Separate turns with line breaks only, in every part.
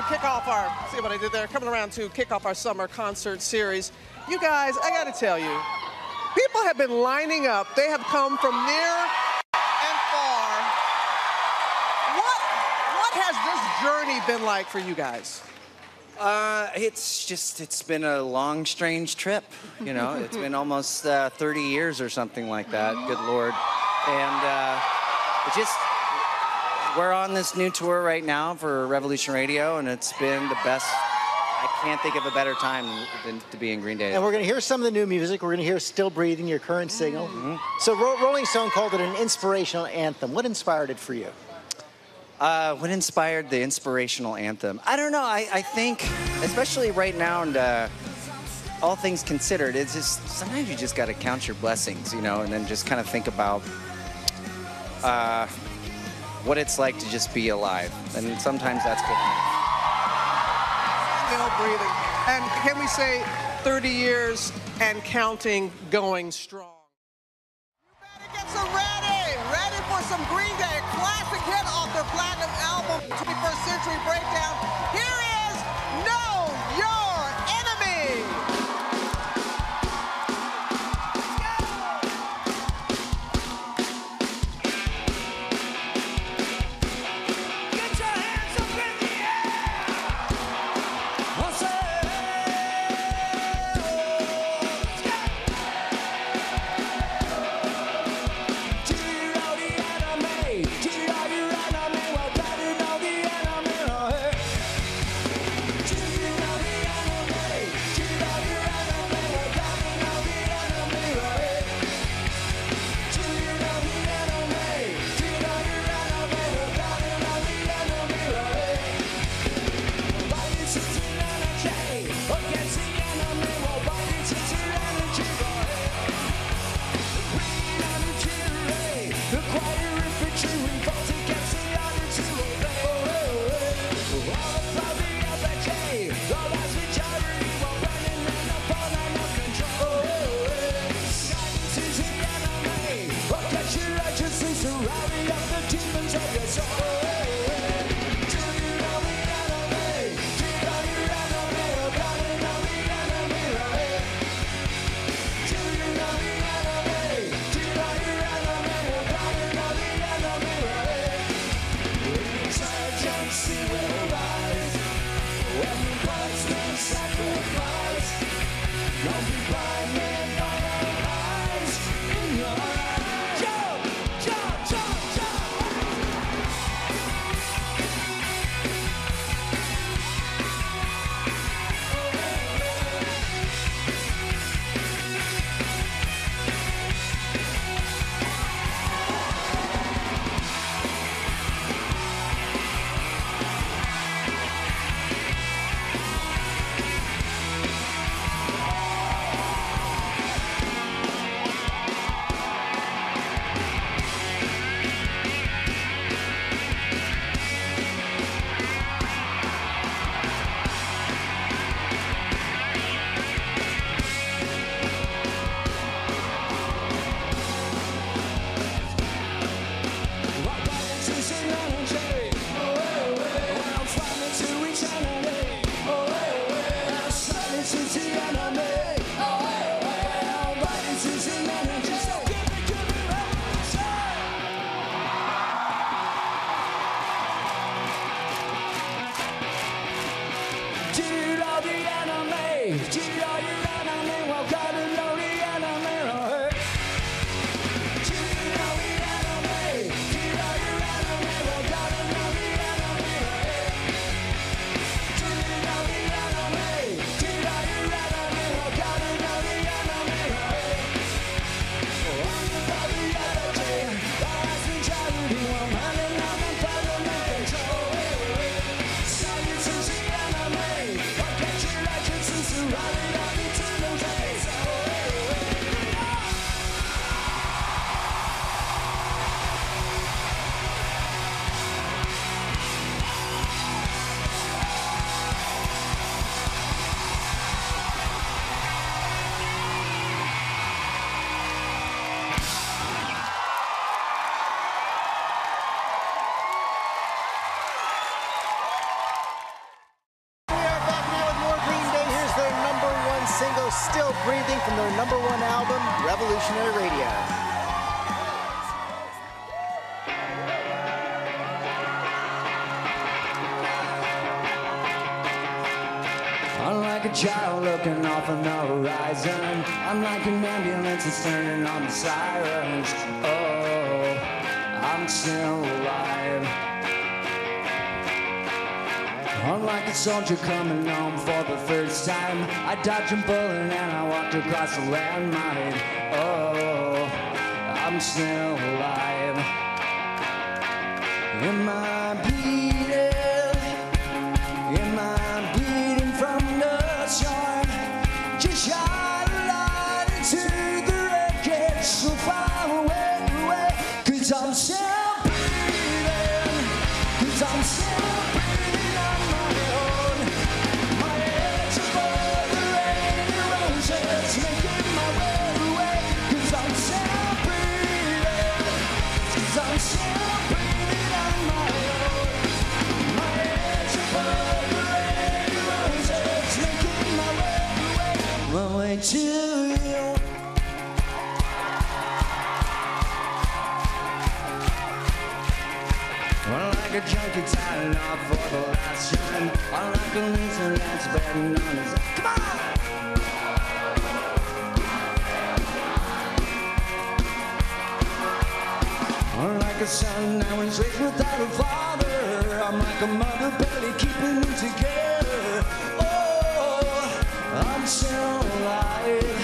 kick off our, see what I did there? Coming around to kick off our summer concert series. You guys, I gotta tell you, people have been lining up. They have come from near and far. What has this journey been like for you guys?
It's been a long, strange trip. You know, it's been almost 30 years or something like that. Good Lord. And we're on this new tour right now for Revolution Radio, and it's been the best. I can't think of a better time than to be in Green Day.
And we're going to hear some of the new music. We're going to hear Still Breathing, your current single. So Rolling Stone called it an inspirational anthem. What inspired it for you?
What inspired the inspirational anthem? I don't know. I think, especially right now, and all things considered, it's just sometimes you just got to count your blessings, you know, and then just kind of think about what it's like to just be alive. And sometimes that's good enough.
Still breathing. And can we say 30 years and counting, going strong? You better get some ready for some Green Day, a classic hit off their platinum album, 21st Century Breakdown. Here is Know Your Enemy.
Get your hands up in the air. I'll say, do you know the enemy? Do you know your enemy? Well, better know the enemy.
#1 album, Revolutionary Radio.
I'm like a child looking off on the horizon. I'm like an ambulance that's turning on the sirens. Oh, I'm still alive. I'm like a soldier coming home for the first time. I dodged a bullet and I walked across the landmine. Oh, I'm still alive. Am I bleeding? Am I bleeding from the storm? Just shine a light into the wreckage so far away, away. 'Cause I'm still breathing. 'Cause I'm still breathing on my own. My head's above the rain and roses, making my way away. 'Cause I'm still breathing. 'Cause I'm still breathing on my own. My head's above the rain and roses, making my way away. My way to you. I'm like a junkie tying off for the last time. I'm like a loser that's betting on his. Come on! I'm like a son that was raised without a father. I'm like a mother barely keeping them together. Oh, I'm still alive.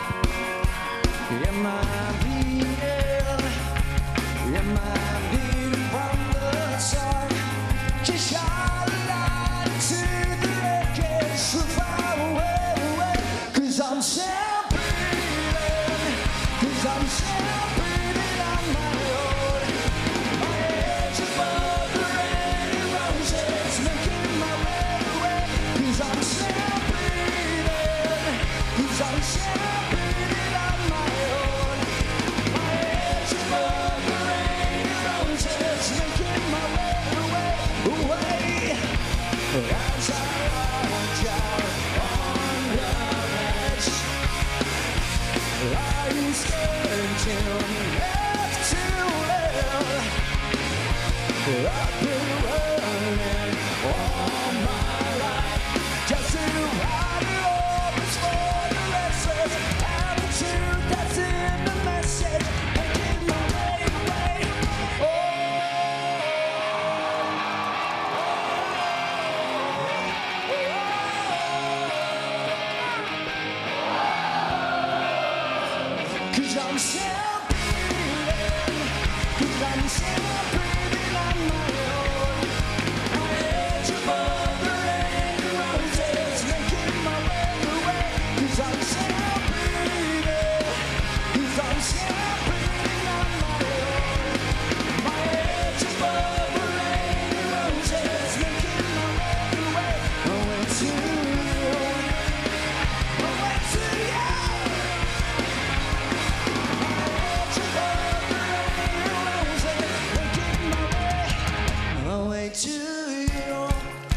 Am I bleeding? Am I bleeding from the sun? Just shine a light into the wreckage so far away, away. 'Cause I'm still breathing. 'Cause I'm still breathing on my own. My head's above the rain and roses, making my way away. 'Cause I'm still breathing. 'Cause I'm still breathing on my own. My head's above the rain and roses, making my way away, away. As I walk out on the edge, are you scared to left to live? I've been running all my life just to ride it over for the restless attitude that's in the message, making my way away. Oh. 'Cause I'm still breathing. 'Cause I'm still breathing on my own. My head's above the rain and roses, making my way away. 'Cause I'm still breathing. 'Cause I'm still breathing on my own. My head's above the rain and roses, making my way away. Away to you. Away to you. Away to you.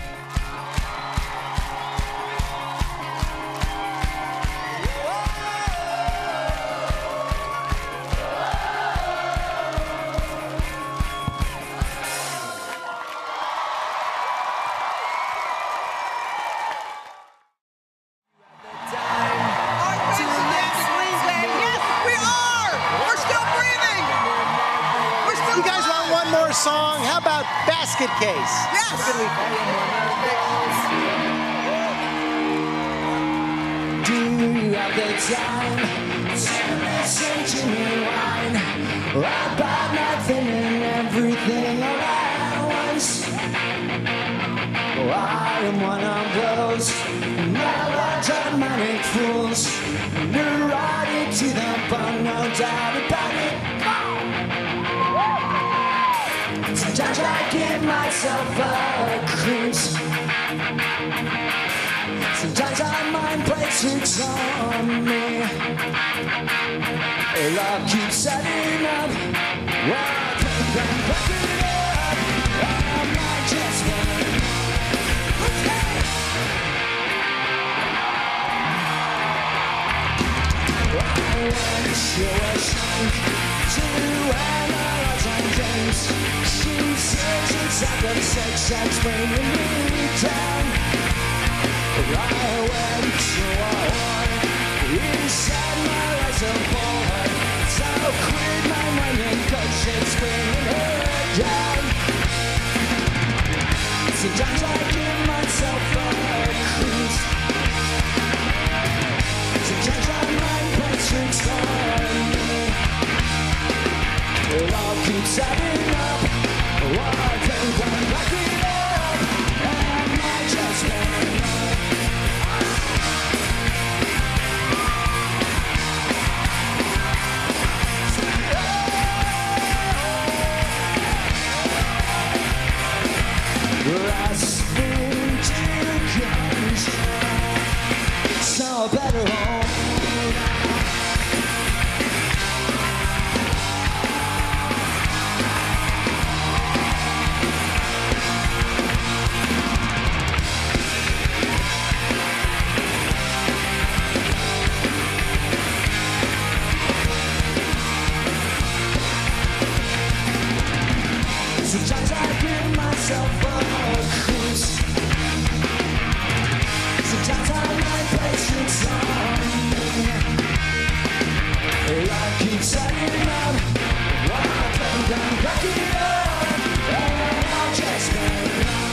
You guys want one more song? How about Basket Case?
Yes.
Do you have the time to listen to me whine about nothing and everything all at once? Oh, I am one of those melodramatic fools, neurotic to the bone, no doubt about it. Sometimes I give myself a crease. Sometimes I mind play tricks on me. Love keeps setting up. Well, I think I'm breaking up. I might just wanna okay. went to a shrink to analyze our games. She says it's after sex that's bringing me down. I went to a whore inside my reservoir. So I quit my mind cause it's bringing her down. Sometimes I give myself a cruise. Sometimes my mind plays tricks on me. It all keeps adding up. I think I'm backing up. And I just want grasping to guns, so a better home. Sometimes I give myself a cruise. Sometimes I might play tricks on me. I keep setting up. I think I'm cracking up. And I'll just hang up.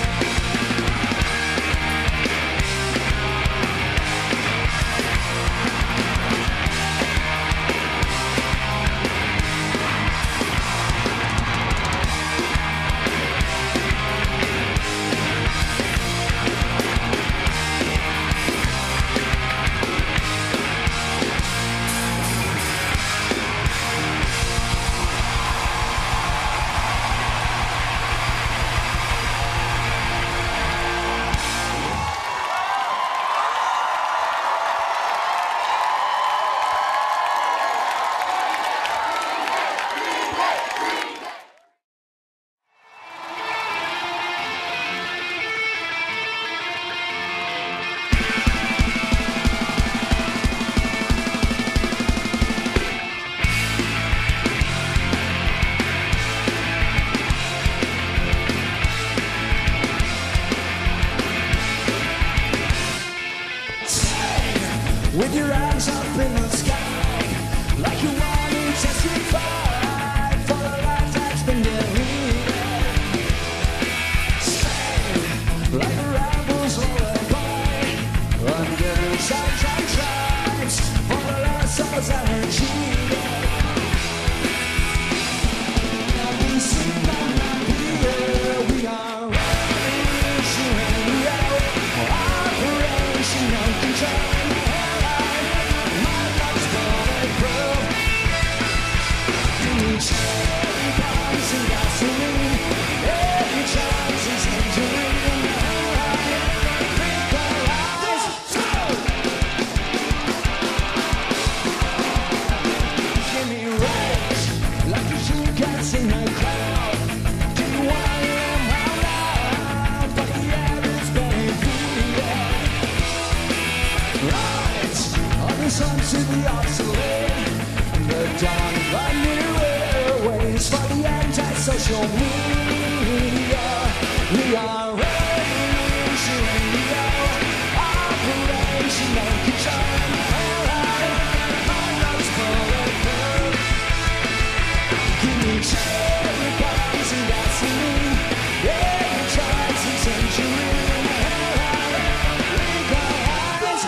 With your eyes up in the sky, like you want to testify for the life that's been deleted. Stay like a rebel's lullaby under the sunshine stripes for the lost souls that are cheated. Now we sing on my beer, we are Revolution Radio, Operation No Control. Cherry bombs and gasoline. Every chance is entering the legalize. Give me rage like the shoe cats in the crowd. Do you want to hear them out loud? But the air is very clear. Right on the sun to the obsolete. The dawn of a new airways for the anti-social media. We are Revolution Radio, Operation No Control. My love's bulletproof. Give me cherry bombs and gasoline. Every choice is tangerine. Legalize.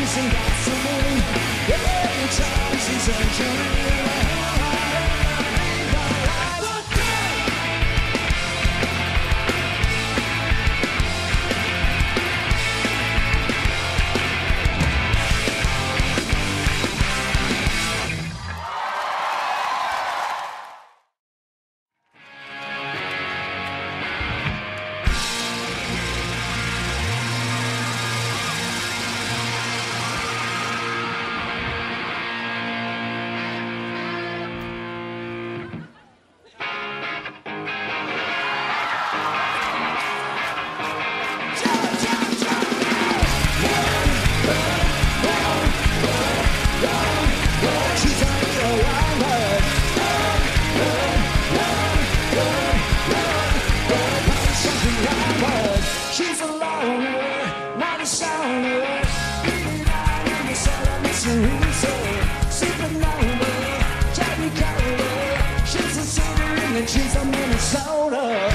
chasing gasoline. Every time she's entering the she's a loner, not a sound. Living out in the sun of mystery. Supernova, Jackie Cole. She's a singer and she's a Minnesota.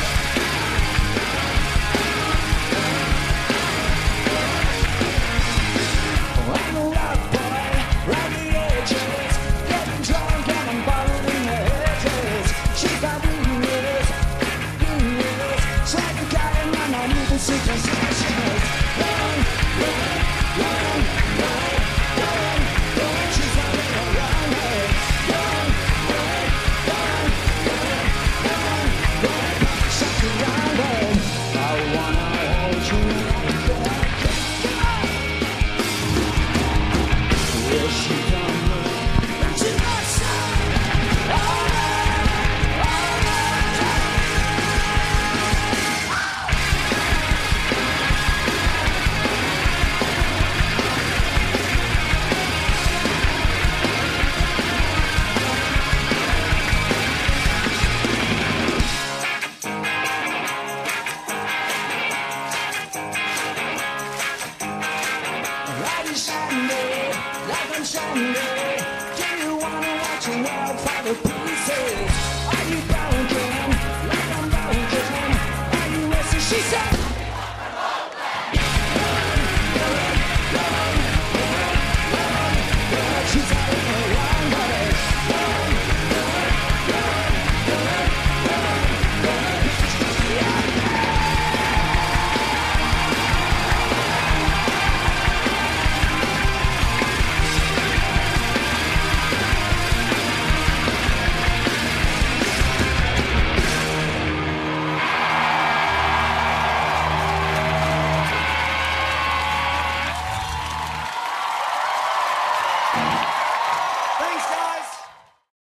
I'm a rock boy, round the edges, getting drunk and I'm ballin' in the hedges. She's got weakness, so I can got him on my moving superstitions. Run, run, run, run, run, run. She's running around me. Run, run, run, run, run, run. Something around me. I wanna hold you like that. Will she come to my side? All night, all night. Light is shining, like I'm shining. Do you wanna watch your world fall to pieces?